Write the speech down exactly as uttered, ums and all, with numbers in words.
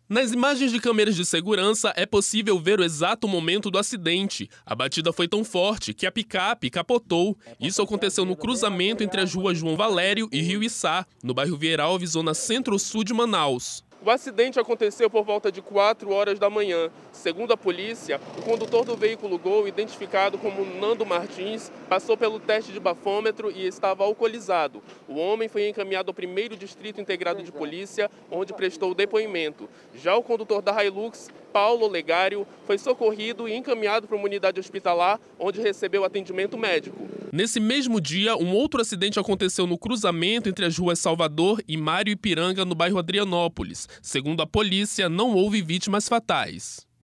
Nas imagens de câmeras de segurança, é possível ver o exato momento do acidente. A batida foi tão forte que a picape capotou. Isso aconteceu no cruzamento entre as ruas João Valério e Rio Içá, no bairro Vieralves, zona centro-sul de Manaus. O acidente aconteceu por volta de quatro horas da manhã. Segundo a polícia, o condutor do veículo Gol, identificado como Nando Martins, passou pelo teste de bafômetro e estava alcoolizado. O homem foi encaminhado ao primeiro Distrito Integrado de Polícia, onde prestou depoimento. Já o condutor da Hilux, Paulo Legário, foi socorrido e encaminhado para uma unidade hospitalar, onde recebeu atendimento médico. Nesse mesmo dia, um outro acidente aconteceu no cruzamento entre as ruas Salvador e Mário Ipiranga, no bairro Adrianópolis. Segundo a polícia, não houve vítimas fatais.